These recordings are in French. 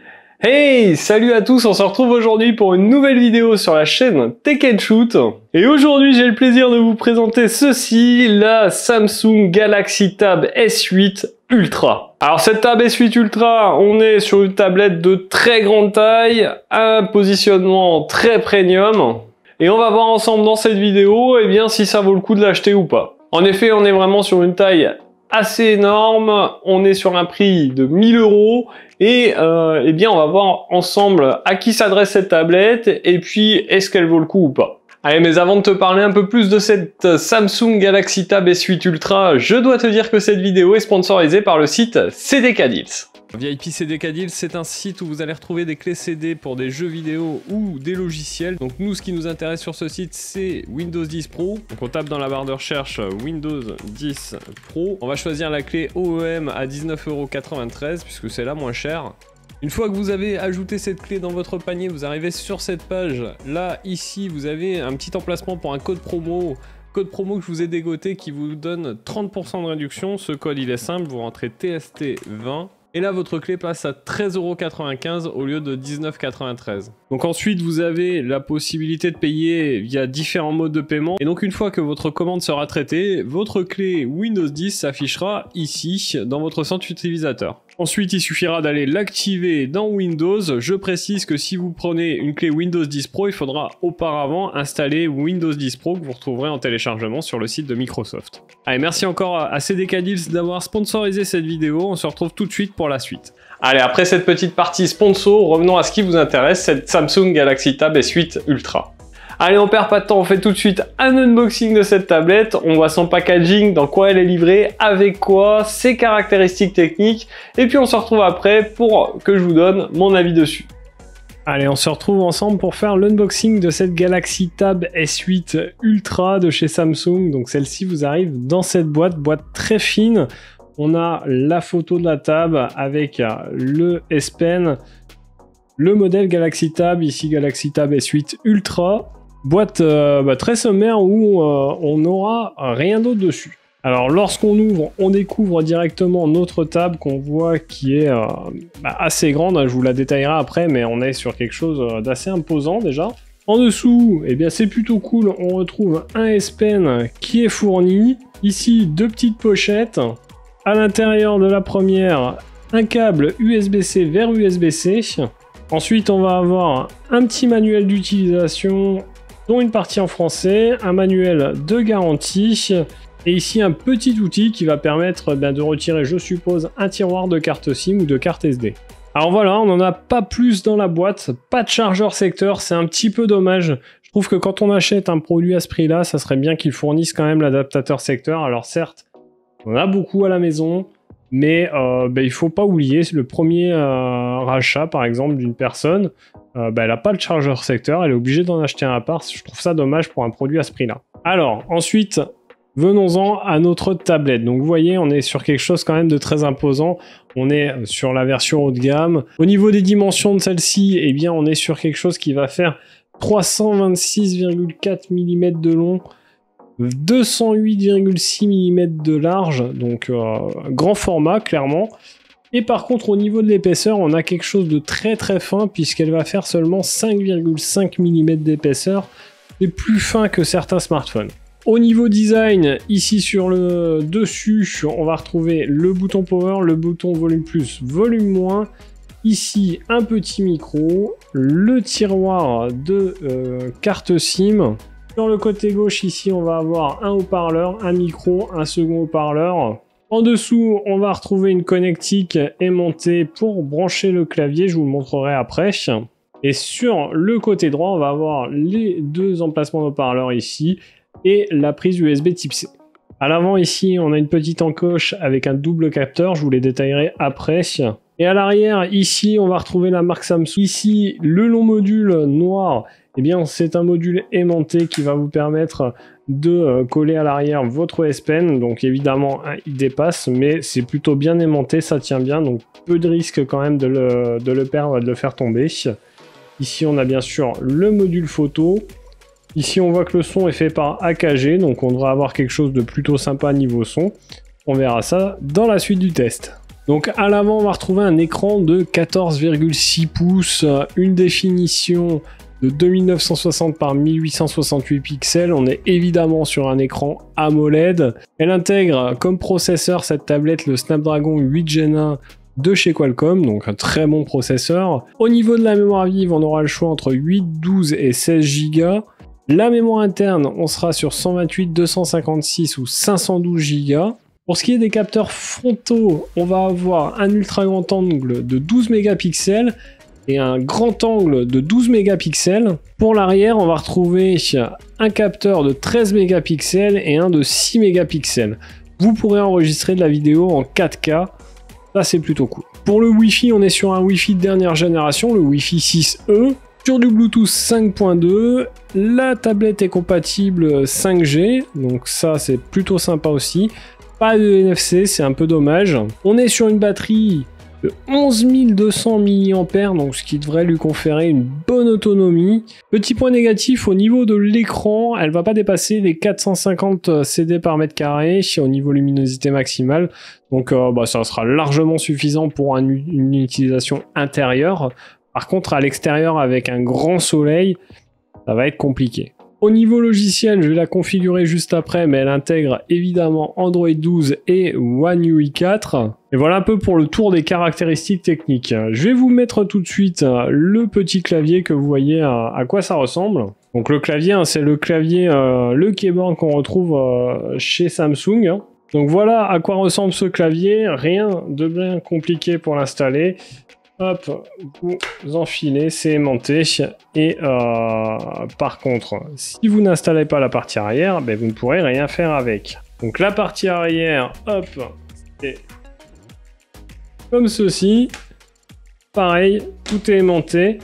Hey, salut à tous, on se retrouve aujourd'hui pour une nouvelle vidéo sur la chaîne Tech & Shoot. Et aujourd'hui, j'ai le plaisir de vous présenter ceci, la Samsung Galaxy Tab S8 Ultra. Alors cette Tab S8 Ultra, on est sur une tablette de très grande taille, un positionnement très premium. Et on va voir ensemble dans cette vidéo, eh bien, si ça vaut le coup de l'acheter ou pas. En effet, on est vraiment sur une taille assez énorme, on est sur un prix de 1000 € et eh bien on va voir ensemble à qui s'adresse cette tablette et puis est-ce qu'elle vaut le coup ou pas. Allez, mais avant de te parler un peu plus de cette Samsung Galaxy Tab S8 Ultra, je dois te dire que cette vidéo est sponsorisée par le site CDK Deals. VIP CDK Deals, c'est un site où vous allez retrouver des clés CD pour des jeux vidéo ou des logiciels. Donc nous, ce qui nous intéresse sur ce site, c'est Windows 10 Pro. Donc on tape dans la barre de recherche Windows 10 Pro. On va choisir la clé OEM à 19,93 € puisque c'est la moins chère. Une fois que vous avez ajouté cette clé dans votre panier, vous arrivez sur cette page. Là, ici, vous avez un petit emplacement pour un code promo. Code promo que je vous ai dégoté qui vous donne 30% de réduction. Ce code, il est simple, vous rentrez TST20. Et là, votre clé passe à 13,95 € au lieu de 19,93 €. Donc ensuite, vous avez la possibilité de payer via différents modes de paiement. Et donc une fois que votre commande sera traitée, votre clé Windows 10 s'affichera ici, dans votre centre utilisateur. Ensuite, il suffira d'aller l'activer dans Windows. Je précise que si vous prenez une clé Windows 10 Pro, il faudra auparavant installer Windows 10 Pro que vous retrouverez en téléchargement sur le site de Microsoft. Allez, merci encore à CDK Deals d'avoir sponsorisé cette vidéo. On se retrouve tout de suite pour la suite. Allez, après cette petite partie sponsor, revenons à ce qui vous intéresse, cette Samsung Galaxy Tab S8 Ultra. Allez, on perd pas de temps, on fait tout de suite un unboxing de cette tablette, on voit son packaging, dans quoi elle est livrée, avec quoi, ses caractéristiques techniques, et puis on se retrouve après pour que je vous donne mon avis dessus. Allez, on se retrouve ensemble pour faire l'unboxing de cette Galaxy Tab S8 Ultra de chez Samsung. Donc celle-ci vous arrive dans cette boîte très fine. On a la photo de la Tab avec le S Pen, le modèle Galaxy Tab, ici Galaxy Tab S8 Ultra. Boîte très sommaire où on n'aura rien d'autre dessus. Alors lorsqu'on ouvre, on découvre directement notre table qu'on voit qui est assez grande, je vous la détaillerai après, mais on est sur quelque chose d'assez imposant déjà. En dessous, eh bien c'est plutôt cool, on retrouve un S Pen qui est fourni. Ici, deux petites pochettes. À l'intérieur de la première, un câble USB-C vers USB-C. Ensuite, on va avoir un petit manuel d'utilisation, dont une partie en français, un manuel de garantie, et ici un petit outil qui va permettre de retirer, je suppose, un tiroir de carte SIM ou de carte SD. Alors voilà, on n'en a pas plus dans la boîte, pas de chargeur secteur, c'est un petit peu dommage. Je trouve que quand on achète un produit à ce prix-là, ça serait bien qu'il fournisse quand même l'adaptateur secteur. Alors certes, on en a beaucoup à la maison, mais il faut pas oublier, le premier rachat par exemple d'une personne, elle n'a pas le chargeur secteur, elle est obligée d'en acheter un à part. Je trouve ça dommage pour un produit à ce prix-là. Alors ensuite, venons-en à notre tablette. Donc vous voyez, on est sur quelque chose quand même de très imposant. On est sur la version haut de gamme. Au niveau des dimensions de celle-ci, eh bien on est sur quelque chose qui va faire 326,4 mm de long, 208,6 mm de large, donc grand format clairement. Et par contre au niveau de l'épaisseur, on a quelque chose de très fin puisqu'elle va faire seulement 5,5 mm d'épaisseur. C'est plus fin que certains smartphones. Au niveau design, ici sur le dessus, on va retrouver le bouton power, le bouton volume plus, volume moins. Ici, un petit micro, le tiroir de carte SIM. Sur le côté gauche, ici, on va avoir un haut-parleur, un micro, un second haut-parleur. En dessous, on va retrouver une connectique aimantée pour brancher le clavier. Je vous le montrerai après. Et sur le côté droit, on va avoir les deux emplacements de haut-parleurs ici et la prise USB type C. À l'avant, ici, on a une petite encoche avec un double capteur. Je vous les détaillerai après. Et à l'arrière, ici, on va retrouver la marque Samsung. Ici, le long module noir, eh bien, c'est un module aimanté qui va vous permettre de coller à l'arrière votre S Pen. Donc évidemment, il dépasse, mais c'est plutôt bien aimanté, ça tient bien. Donc peu de risque quand même de le perdre, de le faire tomber. Ici, on a bien sûr le module photo. Ici, on voit que le son est fait par AKG, donc on devrait avoir quelque chose de plutôt sympa niveau son. On verra ça dans la suite du test. Donc à l'avant, on va retrouver un écran de 14,6 pouces, une définition de 2960 par 1868 pixels. On est évidemment sur un écran AMOLED. Elle intègre comme processeur cette tablette le Snapdragon 8 Gen 1 de chez Qualcomm, donc un très bon processeur. Au niveau de la mémoire vive, on aura le choix entre 8, 12 et 16 Go. La mémoire interne, on sera sur 128, 256 ou 512 Go. Pour ce qui est des capteurs frontaux, on va avoir un ultra grand angle de 12 mégapixels et un grand angle de 12 mégapixels. Pour l'arrière, on va retrouver un capteur de 13 mégapixels et un de 6 mégapixels. Vous pourrez enregistrer de la vidéo en 4K, ça c'est plutôt cool. Pour le Wi-Fi, on est sur un Wi-Fi de dernière génération, le Wi-Fi 6E, sur du Bluetooth 5.2. La tablette est compatible 5G, donc ça c'est plutôt sympa aussi. Pas de NFC, c'est un peu dommage. On est sur une batterie de 11 200 mAh, donc ce qui devrait lui conférer une bonne autonomie. Petit point négatif, au niveau de l'écran, elle va pas dépasser les 450 CD par mètre carré au niveau luminosité maximale, donc ça sera largement suffisant pour une utilisation intérieure. Par contre, à l'extérieur, avec un grand soleil, ça va être compliqué. Au niveau logiciel, je vais la configurer juste après, mais elle intègre évidemment Android 12 et One UI 4. Et voilà un peu pour le tour des caractéristiques techniques. Je vais vous mettre tout de suite le petit clavier que vous voyez à quoi ça ressemble. Donc le clavier, c'est le clavier, le keyboard qu'on retrouve chez Samsung. Donc voilà à quoi ressemble ce clavier, rien de bien compliqué pour l'installer. Hop, vous enfilez, c'est aimanté. Et par contre, si vous n'installez pas la partie arrière, vous ne pourrez rien faire avec. Donc la partie arrière, hop, c'est comme ceci. Pareil, tout est aimanté.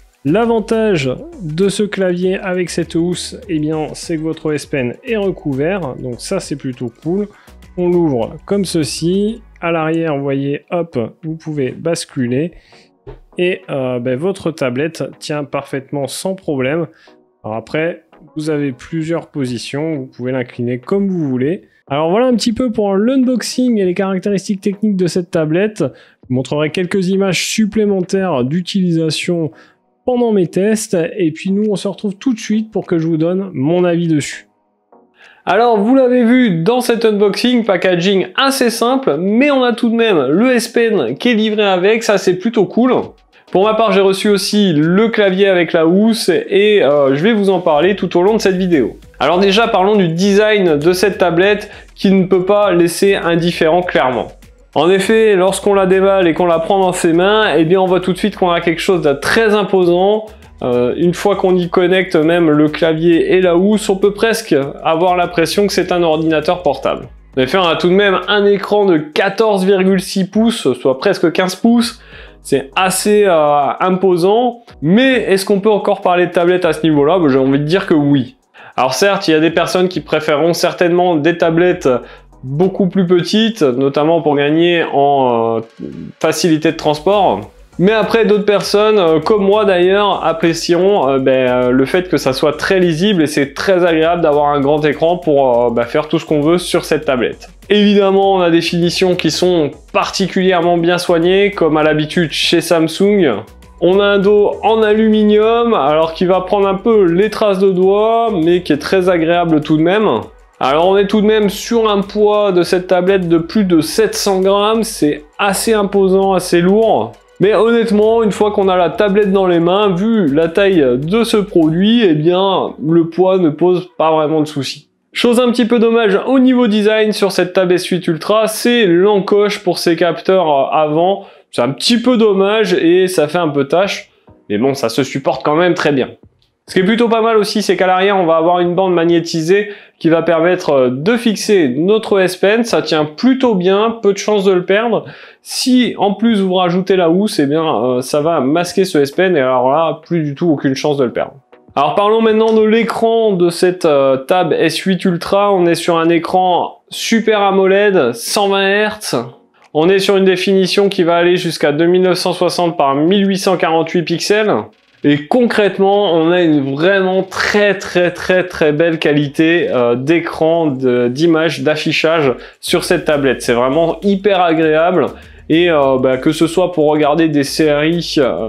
L'avantage de ce clavier avec cette housse, c'est que votre S Pen est recouvert. Donc ça, c'est plutôt cool. On l'ouvre comme ceci. À l'arrière, vous voyez, hop, vous pouvez basculer et votre tablette tient parfaitement sans problème. Alors après, vous avez plusieurs positions, vous pouvez l'incliner comme vous voulez. Alors voilà un petit peu pour l'unboxing et les caractéristiques techniques de cette tablette. Je vous montrerai quelques images supplémentaires d'utilisation pendant mes tests. Et puis nous, on se retrouve tout de suite pour que je vous donne mon avis dessus. Alors vous l'avez vu dans cet unboxing, packaging assez simple, mais on a tout de même le S Pen qui est livré avec, ça c'est plutôt cool. Pour ma part, j'ai reçu aussi le clavier avec la housse et je vais vous en parler tout au long de cette vidéo. Alors déjà, parlons du design de cette tablette qui ne peut pas laisser indifférent clairement. En effet, lorsqu'on la déballe et qu'on la prend dans ses mains, on voit tout de suite qu'on a quelque chose de très imposant. Une fois qu'on y connecte même le clavier et la housse, on peut presque avoir l'impression que c'est un ordinateur portable. En effet, on a tout de même un écran de 14,6 pouces, soit presque 15 pouces. C'est assez imposant, mais est-ce qu'on peut encore parler de tablette à ce niveau-là? J'ai envie de dire que oui. Alors certes, il y a des personnes qui préféreront certainement des tablettes beaucoup plus petites, notamment pour gagner en facilité de transport. Mais après, d'autres personnes, comme moi d'ailleurs, apprécieront le fait que ça soit très lisible et c'est très agréable d'avoir un grand écran pour faire tout ce qu'on veut sur cette tablette. Évidemment, on a des finitions qui sont particulièrement bien soignées, comme à l'habitude chez Samsung. On a un dos en aluminium, alors qui va prendre un peu les traces de doigts, mais qui est très agréable tout de même. Alors on est tout de même sur un poids de cette tablette de plus de 700 grammes, c'est assez imposant, assez lourd. Mais honnêtement, une fois qu'on a la tablette dans les mains, vu la taille de ce produit, le poids ne pose pas vraiment de soucis. Chose un petit peu dommage au niveau design sur cette Tab S8 Ultra, c'est l'encoche pour ses capteurs avant. C'est un petit peu dommage et ça fait un peu tâche, mais bon, ça se supporte quand même très bien. Ce qui est plutôt pas mal aussi, c'est qu'à l'arrière, on va avoir une bande magnétisée qui va permettre de fixer notre S Pen. Ça tient plutôt bien, peu de chances de le perdre. Si en plus vous rajoutez la housse, ça va masquer ce S Pen et alors là, plus du tout aucune chance de le perdre. Alors parlons maintenant de l'écran de cette Tab S8 Ultra. On est sur un écran Super AMOLED, 120 Hz. On est sur une définition qui va aller jusqu'à 2960 par 1848 pixels. Et concrètement, on a une vraiment très belle qualité d'écran, d'image, d'affichage sur cette tablette. C'est vraiment hyper agréable. Et que ce soit pour regarder des séries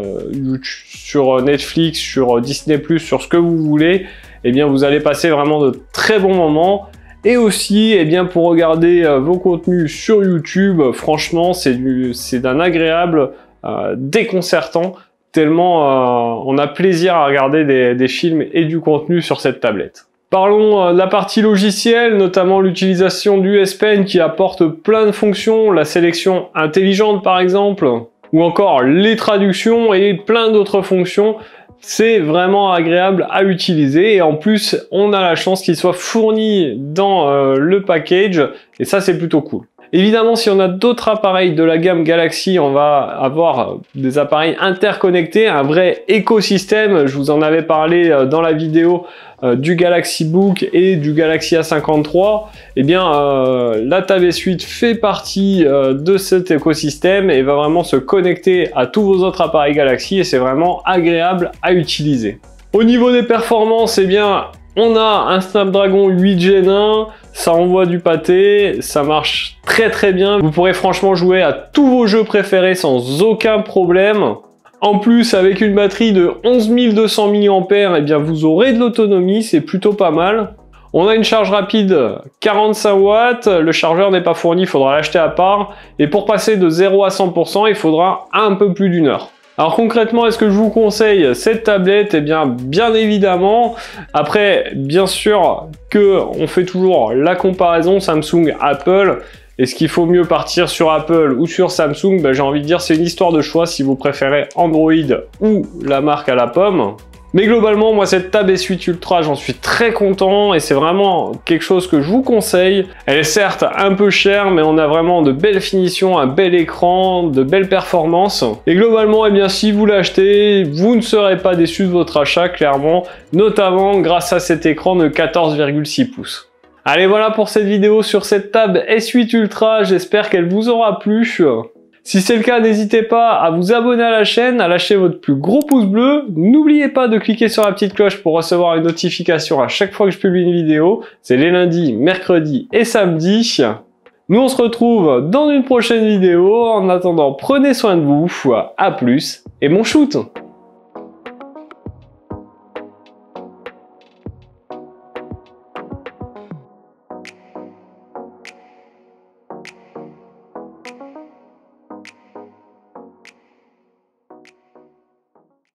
sur Netflix, sur Disney+, sur ce que vous voulez, eh bien vous allez passer vraiment de très bons moments. Et aussi, eh bien pour regarder vos contenus sur YouTube, franchement, c'est d'un agréable déconcertant, tellement on a plaisir à regarder des films et du contenu sur cette tablette. Parlons de la partie logicielle, notamment l'utilisation du S Pen qui apporte plein de fonctions, la sélection intelligente par exemple, ou encore les traductions et plein d'autres fonctions. C'est vraiment agréable à utiliser et en plus on a la chance qu'il soit fourni dans le package et ça c'est plutôt cool. Évidemment, si on a d'autres appareils de la gamme Galaxy, on va avoir des appareils interconnectés, un vrai écosystème. Je vous en avais parlé dans la vidéo du Galaxy Book et du Galaxy A53. Eh bien, la Tab S8 fait partie de cet écosystème et va vraiment se connecter à tous vos autres appareils Galaxy et c'est vraiment agréable à utiliser. Au niveau des performances, eh bien, on a un Snapdragon 8 Gen 1, ça envoie du pâté, ça marche très bien. Vous pourrez franchement jouer à tous vos jeux préférés sans aucun problème. En plus, avec une batterie de 11 200 mAh, eh bien vous aurez de l'autonomie, c'est plutôt pas mal. On a une charge rapide 45 watts, le chargeur n'est pas fourni, il faudra l'acheter à part. Et pour passer de 0 à 100%, il faudra un peu plus d'une heure. Alors concrètement, est-ce que je vous conseille cette tablette? Eh bien, bien évidemment. Après, bien sûr que on fait toujours la comparaison Samsung-Apple. Est-ce qu'il faut mieux partir sur Apple ou sur Samsung? J'ai envie de dire c'est une histoire de choix si vous préférez Android ou la marque à la pomme. Mais globalement, moi, cette Tab S8 Ultra, j'en suis très content et c'est vraiment quelque chose que je vous conseille. Elle est certes un peu chère, mais on a vraiment de belles finitions, un bel écran, de belles performances. Et globalement, eh bien, si vous l'achetez, vous ne serez pas déçu de votre achat, clairement, notamment grâce à cet écran de 14,6 pouces. Allez, voilà pour cette vidéo sur cette Tab S8 Ultra, j'espère qu'elle vous aura plu. Si c'est le cas, n'hésitez pas à vous abonner à la chaîne, à lâcher votre plus gros pouce bleu. N'oubliez pas de cliquer sur la petite cloche pour recevoir une notification à chaque fois que je publie une vidéo. C'est les lundis, mercredis et samedis. Nous, on se retrouve dans une prochaine vidéo. En attendant, prenez soin de vous. À plus et bon shoot!